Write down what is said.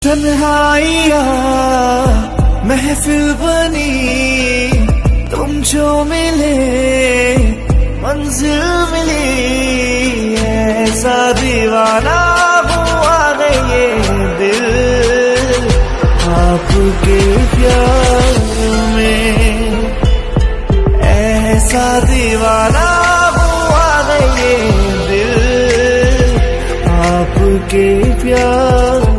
तन्हाइया महफिल बनी, तुम जो मिले मंजिल मिली, ऐसा दीवाना हुआ है ये दिल आपके प्यार में, ऐसा दीवाना हुआ है ये दिल आपके प्यार